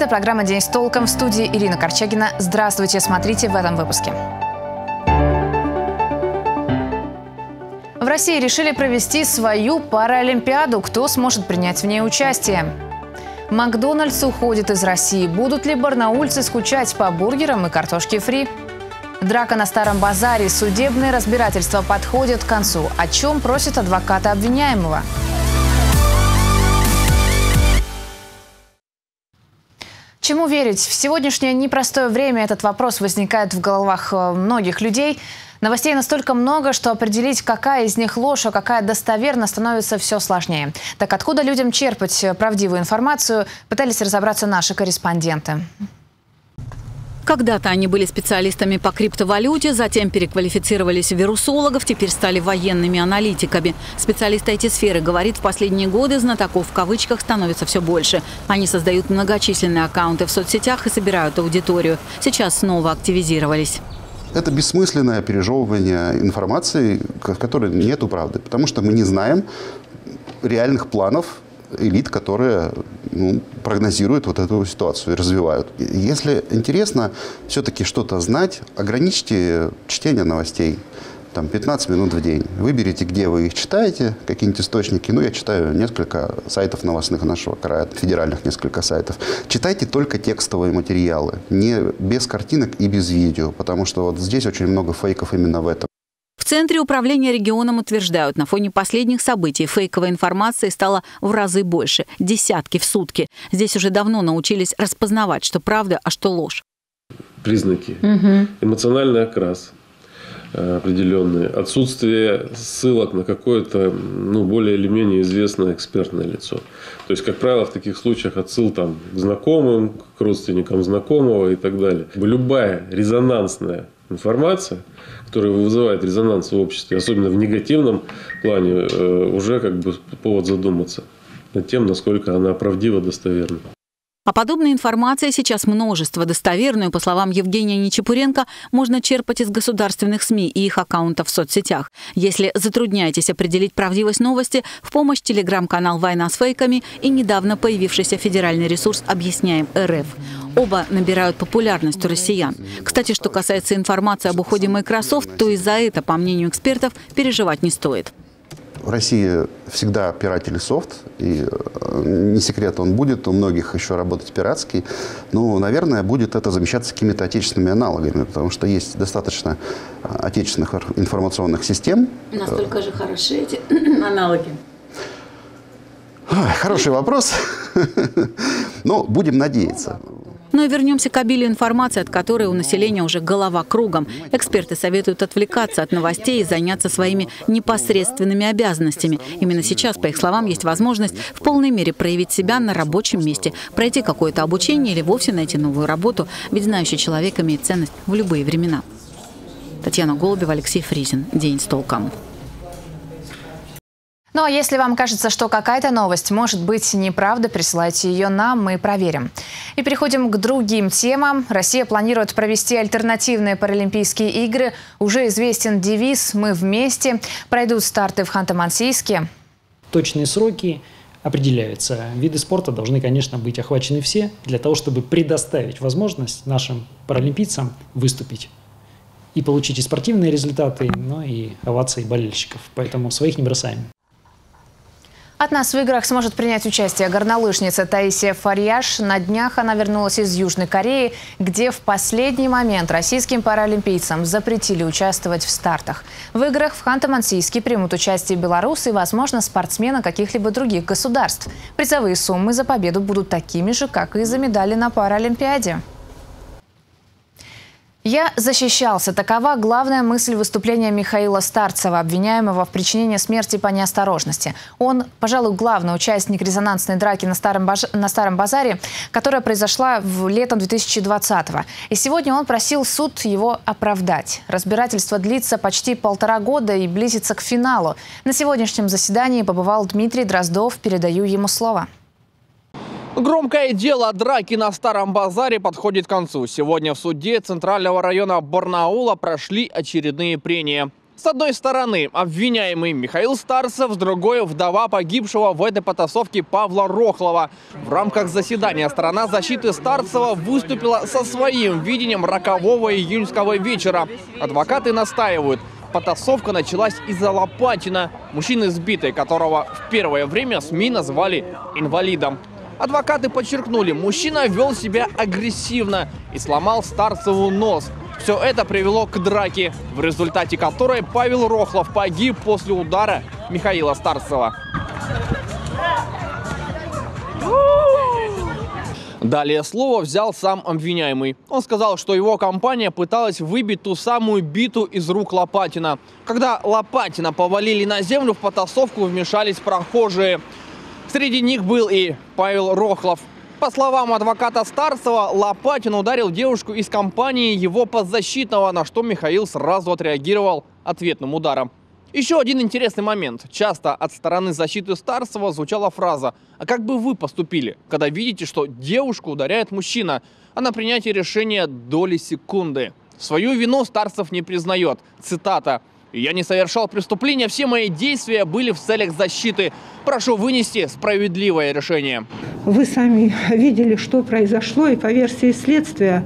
Это программа «День с толком», в студии Ирина Корчагина. Здравствуйте, смотрите в этом выпуске. В России решили провести свою паралимпиаду. Кто сможет принять в ней участие? Макдональдс уходит из России. Будут ли барнаульцы скучать по бургерам и картошке фри? Драка на Старом базаре. Судебные разбирательства подходят к концу. О чем просит адвоката обвиняемого? Чему верить? В сегодняшнее непростое время этот вопрос возникает в головах многих людей. Новостей настолько много, что определить, какая из них ложь, а какая достоверна, становится все сложнее. Так откуда людям черпать правдивую информацию, пытались разобраться наши корреспонденты. Когда-то они были специалистами по криптовалюте, затем переквалифицировались в вирусологов, теперь стали военными аналитиками. Специалист IT-сферы говорит, в последние годы знатоков в кавычках становится все больше. Они создают многочисленные аккаунты в соцсетях и собирают аудиторию. Сейчас снова активизировались. Это бессмысленное пережевывание информации, в которой нету правды, потому что мы не знаем реальных планов элит, которые прогнозируют вот эту ситуацию и развивают. Если интересно все-таки что-то знать, ограничьте чтение новостей. Там 15 минут в день. Выберите, где вы их читаете, какие-нибудь источники. Я читаю несколько сайтов новостных нашего края, федеральных несколько сайтов. Читайте только текстовые материалы, не без картинок и без видео, потому что вот здесь очень много фейков именно в этом. В Центре управления регионом утверждают, на фоне последних событий фейковой информации стало в разы больше. Десятки в сутки. Здесь уже давно научились распознавать, что правда, а что ложь. Признаки. Эмоциональный окрас определенные. Отсутствие ссылок на какое-то более или менее известное экспертное лицо. То есть, как правило, в таких случаях отсыл к знакомым, к родственникам знакомого и так далее. Любая резонансная информация, которая вызывает резонанс в обществе, особенно в негативном плане, уже повод задуматься над тем, насколько она правдива, достоверна. А подобной информации сейчас множество. Достоверную, по словам Евгения Нечепуренко, можно черпать из государственных СМИ и их аккаунтов в соцсетях. Если затрудняетесь определить правдивость новости, в помощь телеграм-канал «Война с фейками» и недавно появившийся федеральный ресурс «Объясняем РФ». Оба набирают популярность у россиян. Кстати, что касается информации об уходе Microsoft, то и за это, по мнению экспертов, переживать не стоит. В России всегда пиратели софт, и не секрет, он будет у многих еще работать пиратский. Но, наверное, будет это замещаться какими-то отечественными аналогами, потому что есть достаточно отечественных информационных систем. Настолько же хороши эти аналоги? Хороший вопрос, но будем надеяться. Но вернемся к обилию информации, от которой у населения уже голова кругом. Эксперты советуют отвлекаться от новостей и заняться своими непосредственными обязанностями. Именно сейчас, по их словам, есть возможность в полной мере проявить себя на рабочем месте, пройти какое-то обучение или вовсе найти новую работу, ведь знающий человек имеет ценность в любые времена. Татьяна Голубева, Алексей Фризин. День с толком. Ну а если вам кажется, что какая-то новость может быть неправда, присылайте ее нам, мы проверим. И переходим к другим темам. Россия планирует провести альтернативные Паралимпийские игры. Уже известен девиз «Мы вместе». Пройдут старты в Ханты-Мансийске. Точные сроки определяются. Виды спорта должны, конечно, быть охвачены все, для того, чтобы предоставить возможность нашим паралимпийцам выступить. И получить и спортивные результаты, но и овации болельщиков. Поэтому своих не бросаем. От нас в играх сможет принять участие горнолыжница Таисия Фарьяш. На днях она вернулась из Южной Кореи, где в последний момент российским паралимпийцам запретили участвовать в стартах. В играх в Ханты-Мансийске примут участие белорусы и, возможно, спортсмены каких-либо других государств. Призовые суммы за победу будут такими же, как и за медали на Паралимпиаде. «Я защищался» – такова главная мысль выступления Михаила Старцева, обвиняемого в причинении смерти по неосторожности. Он, пожалуй, главный участник резонансной драки на Старом базаре, которая произошла летом 2020-го. И сегодня он просил суд его оправдать. Разбирательство длится почти 1,5 года и близится к финалу. На сегодняшнем заседании побывал Дмитрий Дроздов. Передаю ему слово. Громкое дело драки на Старом базаре подходит к концу. Сегодня в суде Центрального района Барнаула прошли очередные прения. С одной стороны, обвиняемый Михаил Старцев, с другой – вдова погибшего в этой потасовке Павла Рохлова. В рамках заседания сторона защиты Старцева выступила со своим видением рокового июньского вечера. Адвокаты настаивают. Потасовка началась из-за Лопатина, мужчины сбитый, которого в первое время СМИ назвали инвалидом. Адвокаты подчеркнули, мужчина вел себя агрессивно и сломал Старцеву нос. Все это привело к драке, в результате которой Павел Рохлов погиб после удара Михаила Старцева. Далее слово взял сам обвиняемый. Он сказал, что его компания пыталась выбить ту самую биту из рук Лопатина. Когда Лопатина повалили на землю, в потасовку вмешались прохожие. Среди них был и Павел Рохлов. По словам адвоката Старцева, Лопатин ударил девушку из компании его подзащитного, на что Михаил сразу отреагировал ответным ударом. Еще один интересный момент. Часто от стороны защиты Старцева звучала фраза: «А как бы вы поступили, когда видите, что девушку ударяет мужчина?» А на принятие решения доли секунды. Свою вину Старцев не признает. Цитата: «Я не совершал преступления, все мои действия были в целях защиты. Прошу вынести справедливое решение». Вы сами видели, что произошло, и по версии следствия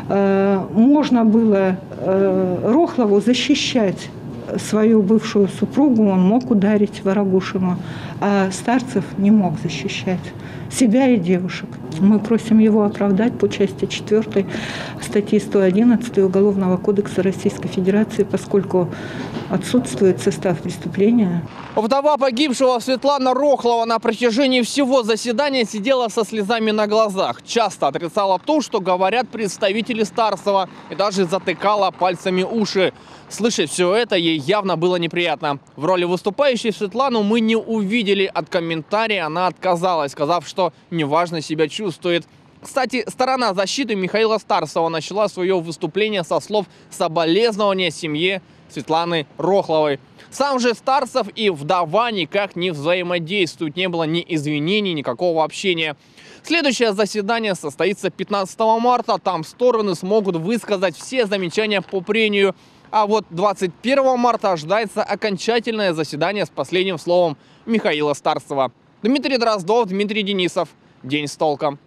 можно было Рохлову защищать свою бывшую супругу, он мог ударить Ворогушину, а Старцев не мог защищать себя и девушек. Мы просим его оправдать по части 4 статьи 111 Уголовного кодекса Российской Федерации, поскольку отсутствует состав преступления. Вдова погибшего Светлана Рохлова на протяжении всего заседания сидела со слезами на глазах. Часто отрицала то, что говорят представители Старцева, и даже затыкала пальцами уши. Слышать все это ей явно было неприятно. В роли выступающей Светлану мы не увидели. От комментария она отказалась, сказав, что неважно себя чувствует. Кстати, сторона защиты Михаила Старцева начала свое выступление со слов соболезнования семье Светланы Рохловой. Сам же Старцев и вдова никак не взаимодействуют. Не было ни извинений, никакого общения. Следующее заседание состоится 15 марта. Там стороны смогут высказать все замечания по прению. А вот 21 марта ожидается окончательное заседание с последним словом Михаила Старцева. Дмитрий Дроздов, Дмитрий Денисов. День с толком.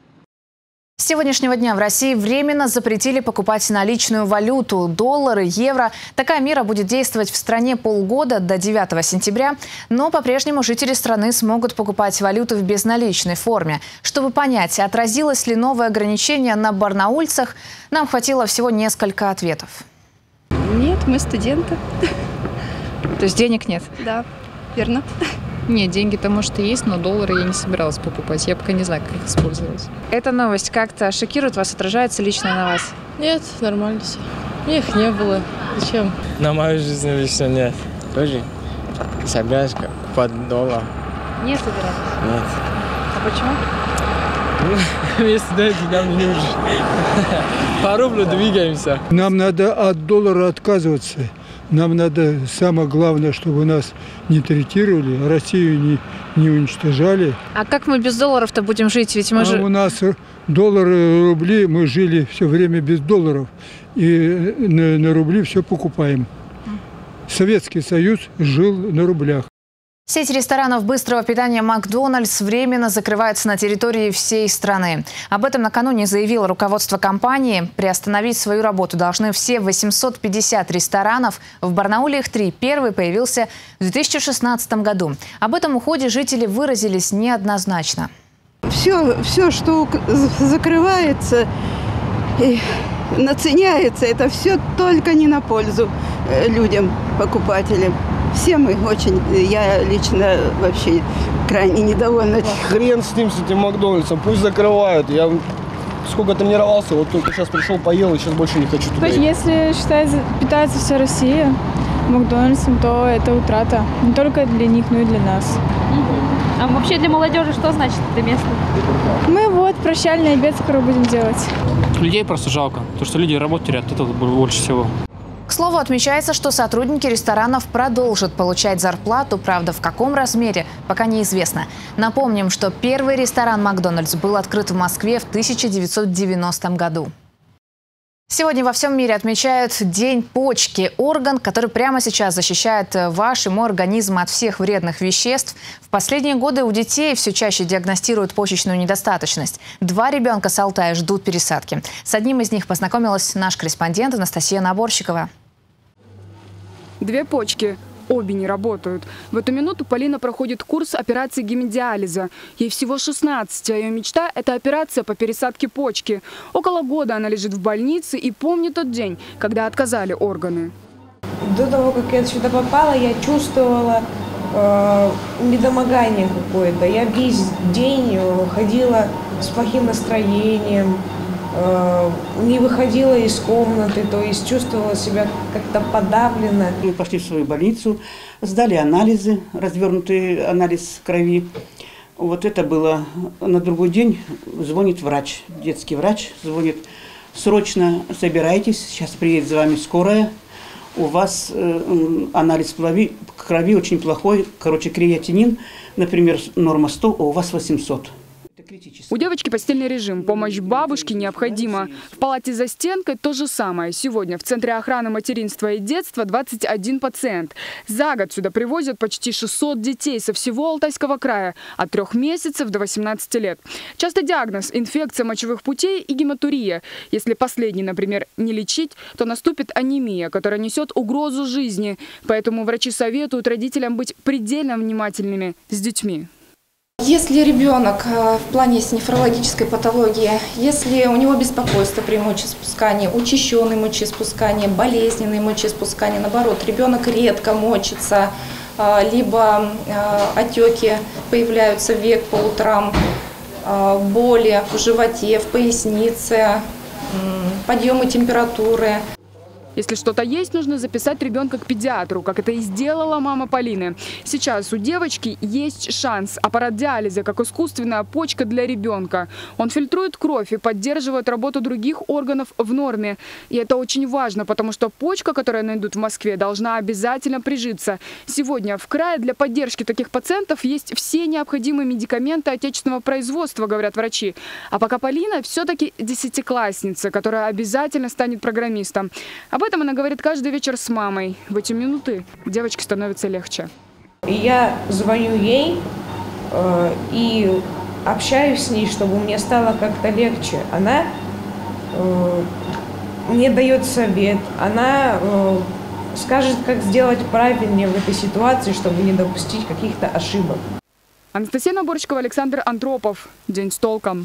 С сегодняшнего дня в России временно запретили покупать наличную валюту – доллары, евро. Такая мера будет действовать в стране полгода, до 9 сентября. Но по-прежнему жители страны смогут покупать валюту в безналичной форме. Чтобы понять, отразилось ли новое ограничение на барнаульцах, нам хватило всего несколько ответов. Нет, мы студенты. То есть денег нет? Да, верно. Нет, деньги-то, может, и есть, но доллары я не собиралась покупать. Я пока не знаю, как их использовать. Эта новость как-то шокирует вас, отражается лично на вас? Нет, нормально все. Их не было. Зачем? На мою жизнь лично нет. Тоже собираюсь под доллар. Не собираюсь? Нет. А почему? Если дайте, нам не нужно. По рублю двигаемся. Нам надо от доллара отказываться. Нам надо, самое главное, чтобы нас не третировали, Россию не уничтожали. А как мы без долларов-то будем жить? Ведь мы у нас доллары, рубли, мы жили все время без долларов. И на рубли все покупаем. Советский Союз жил на рублях. Сеть ресторанов быстрого питания «Макдональдс» временно закрывается на территории всей страны. Об этом накануне заявило руководство компании. Приостановить свою работу должны все 850 ресторанов. В Барнауле их 3. Первый появился в 2016 году. Об этом уходе жители выразились неоднозначно. Все, что закрывается и наценяется, это все только не на пользу людям, покупателям. Все мы очень, я лично вообще крайне недовольна. Хрен с ним, с этим Макдональдсом, пусть закрывают. Я сколько тренировался, вот только сейчас пришел, поел, и сейчас больше не хочу туда. Если питается вся Россия Макдональдсом, то это утрата. Не только для них, но и для нас. А вообще для молодежи что значит это место? Мы вот прощальный обед скоро будем делать. Людей просто жалко, потому что люди работу теряют, это больше всего. К слову, отмечается, что сотрудники ресторанов продолжат получать зарплату. Правда, в каком размере, пока неизвестно. Напомним, что первый ресторан «Макдональдс» был открыт в Москве в 1990 году. Сегодня во всем мире отмечают День почки. Орган, который прямо сейчас защищает ваш и мой организм от всех вредных веществ. В последние годы у детей все чаще диагностируют почечную недостаточность. 2 ребенка с Алтая ждут пересадки. С одним из них познакомилась наш корреспондент Анастасия Наборщикова. 2 почки. Обе не работают. В эту минуту Полина проходит курс операции гемодиализа. Ей всего 16, а ее мечта – это операция по пересадке почки. Около года она лежит в больнице и помнит тот день, когда отказали органы. До того, как я сюда попала, я чувствовала недомогание какое-то. Я весь день ходила с плохим настроением, не выходила из комнаты, то есть чувствовала себя как-то подавленно. Мы пошли в свою больницу, сдали анализы, развернутый анализ крови. Вот это было на другой день. Звонит врач, детский врач, звонит: срочно собирайтесь, сейчас приедет за вами скорая. У вас анализ крови очень плохой, креатинин, например, норма 100, а у вас 800. У девочки постельный режим, помощь бабушке необходима. В палате за стенкой то же самое. Сегодня в Центре охраны материнства и детства 21 пациент. За год сюда привозят почти 600 детей со всего Алтайского края, от 3 месяцев до 18 лет. Часто диагноз – инфекция мочевых путей и гематурия. Если последний, например, не лечить, то наступит анемия, которая несет угрозу жизни. Поэтому врачи советуют родителям быть предельно внимательными с детьми. Если ребенок в плане с нефрологической патологией, если у него беспокойство при мочеиспускании, учащенное мочеиспускание, болезненное мочеиспускание, наоборот, ребенок редко мочится, либо отеки появляются век по утрам, боли в животе, в пояснице, подъемы температуры. Если что-то есть, нужно записать ребенка к педиатру, как это и сделала мама Полины. Сейчас у девочки есть шанс. Аппарат диализа, как искусственная почка для ребенка. Он фильтрует кровь и поддерживает работу других органов в норме. И это очень важно, потому что почка, которую найдут в Москве, должна обязательно прижиться. Сегодня в крае для поддержки таких пациентов есть все необходимые медикаменты отечественного производства, говорят врачи. А пока Полина все-таки 10-классница, которая обязательно станет программистом. Об этом она говорит каждый вечер с мамой. В эти минуты девочке становится легче. Я звоню ей и общаюсь с ней, чтобы мне стало как-то легче. Она мне дает совет, она скажет, как сделать правильнее в этой ситуации, чтобы не допустить каких-то ошибок. Анастасия Наборщикова, Александр Антропов. День с толком.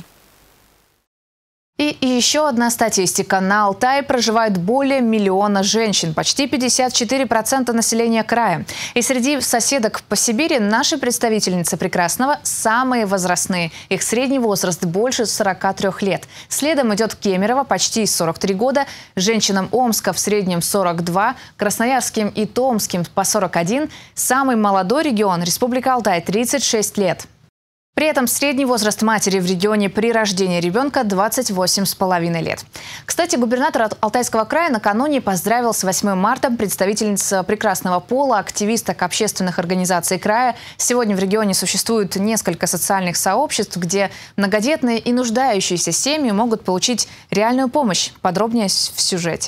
И еще одна статистика. На Алтае проживает более 1 миллиона женщин, почти 54% населения края. И среди соседок по Сибири наши представительницы Прекрасного самые возрастные. Их средний возраст больше 43 лет. Следом идет Кемерово, почти 43 года. Женщинам Омска в среднем 42, Красноярским и Томским по 41. Самый молодой регион – Республика Алтай, 36 лет. При этом средний возраст матери в регионе при рождении ребенка 28,5 лет. Кстати, губернатор Алтайского края накануне поздравил с 8 марта представительниц прекрасного пола, активисток общественных организаций края. Сегодня в регионе существует несколько социальных сообществ, где многодетные и нуждающиеся семьи могут получить реальную помощь. Подробнее в сюжете.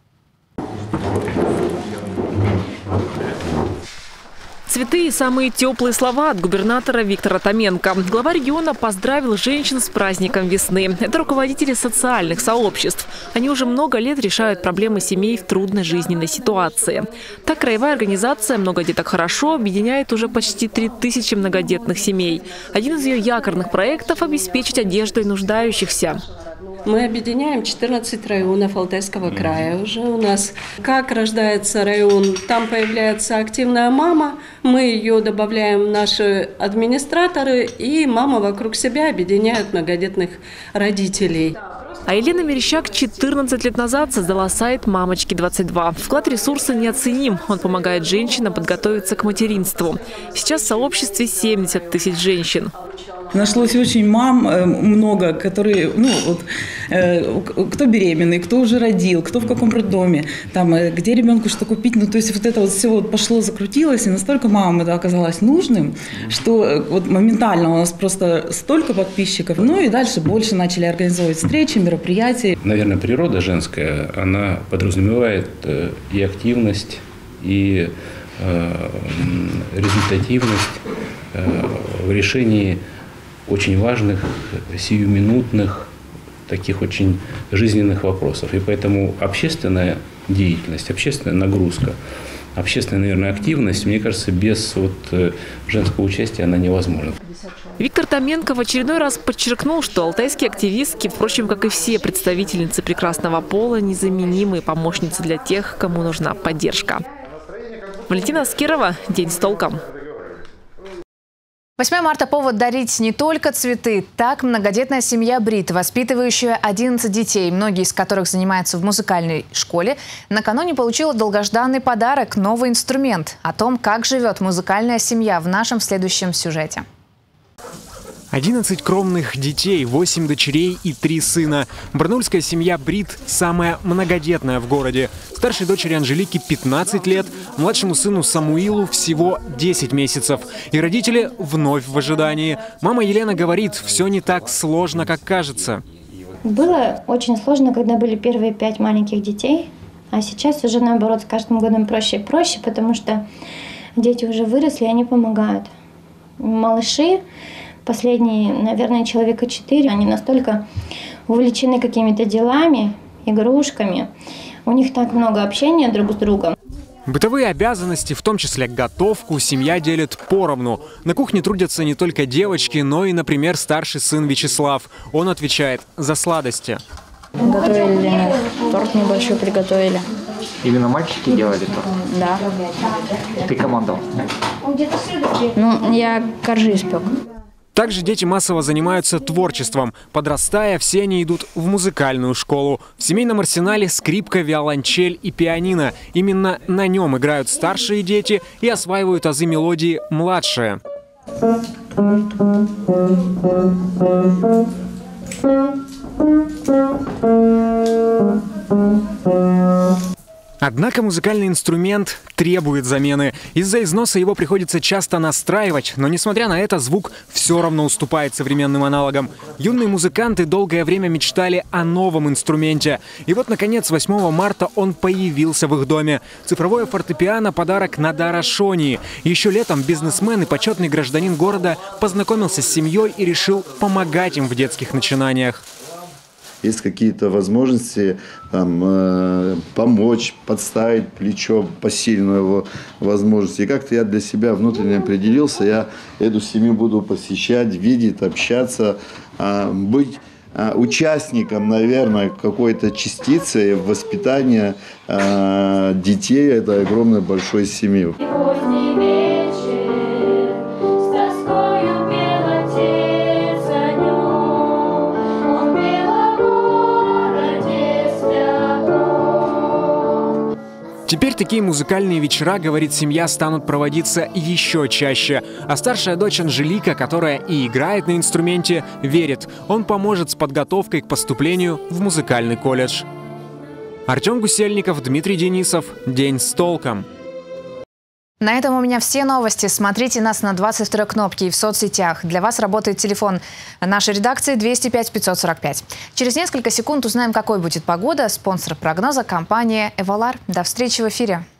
Цветы и самые теплые слова от губернатора Виктора Томенко. Глава региона поздравил женщин с праздником весны. Это руководители социальных сообществ. Они уже много лет решают проблемы семей в трудной жизненной ситуации. Так, краевая организация «Много деток хорошо» объединяет уже почти 3000 многодетных семей. Один из ее якорных проектов – обеспечить одеждой нуждающихся. Мы объединяем 14 районов Алтайского края. Уже у нас, как рождается район, там появляется активная мама, мы ее добавляем в наши администраторы, и мама вокруг себя объединяет многодетных родителей. А Елена Мерещак 14 лет назад создала сайт «Мамочки-22». Вклад ресурса неоценим. Он помогает женщинам подготовиться к материнству. Сейчас в сообществе 70 000 женщин. Нашлось очень мам много, которые, кто беременный, кто уже родил, кто в каком роддоме, там, где ребенку что купить. То есть вот это вот все вот пошло, закрутилось, и настолько мамам это оказалось нужным, что вот моментально у нас просто столько подписчиков. И дальше больше начали организовывать встречи, мероприятия. Наверное, природа женская, она подразумевает и активность, и результативность в решении очень важных, сиюминутных, таких очень жизненных вопросов. И поэтому общественная деятельность, общественная нагрузка, общественная, наверное, активность, мне кажется, без женского участия она невозможна. Виктор Томенко в очередной раз подчеркнул, что алтайские активистки, впрочем, как и все представительницы прекрасного пола, незаменимые помощницы для тех, кому нужна поддержка. Валентина Аскерова, «День с толком». 8 марта – повод дарить не только цветы. Так, многодетная семья Брит, воспитывающая 11 детей, многие из которых занимаются в музыкальной школе, накануне получила долгожданный подарок – новый инструмент. О том, как живет музыкальная семья, в нашем следующем сюжете. 11 кровных детей, 8 дочерей и 3 сына. Барнаульская семья Брит самая многодетная в городе. Старшей дочери Анжелике 15 лет, младшему сыну Самуилу всего 10 месяцев. И родители вновь в ожидании. Мама Елена говорит, все не так сложно, как кажется. Было очень сложно, когда были первые 5 маленьких детей. А сейчас уже наоборот, с каждым годом проще и проще, потому что дети уже выросли, и они помогают. Малыши, последние, наверное, человека 4, они настолько увлечены какими-то делами, игрушками. У них так много общения друг с другом. Бытовые обязанности, в том числе готовку, семья делит поровну. На кухне трудятся не только девочки, но и, например, старший сын Вячеслав. Он отвечает за сладости. Готовили торт небольшой, приготовили. Именно мальчики делали торт? Да. Ты командовал? Я коржи испек. Также дети массово занимаются творчеством. Подрастая, все они идут в музыкальную школу. В семейном арсенале скрипка, виолончель и пианино. Именно на нем играют старшие дети и осваивают азы мелодии младшие. Однако музыкальный инструмент требует замены. Из-за износа его приходится часто настраивать, но несмотря на это звук все равно уступает современным аналогам. Юные музыканты долгое время мечтали о новом инструменте. И вот, наконец, 8 марта он появился в их доме. Цифровое фортепиано – подарок Надара Шонии. Еще летом бизнесмен и почетный гражданин города познакомился с семьей и решил помогать им в детских начинаниях. Есть какие-то возможности помочь, подставить плечо, посильную его возможность. И как-то я для себя внутренне определился, я эту семью буду посещать, видеть, общаться, быть участником, наверное, какой-то частицы воспитания детей этой огромной большой семьи. Теперь такие музыкальные вечера, говорит семья, станут проводиться еще чаще. А старшая дочь Анжелика, которая и играет на инструменте, верит, он поможет с подготовкой к поступлению в музыкальный колледж. Артем Гусельников, Дмитрий Денисов. День с толком. На этом у меня все новости. Смотрите нас на 22 кнопке и в соцсетях. Для вас работает телефон нашей редакции 205 545. Через несколько секунд узнаем, какой будет погода. Спонсор прогноза – компания «Эвалар». До встречи в эфире.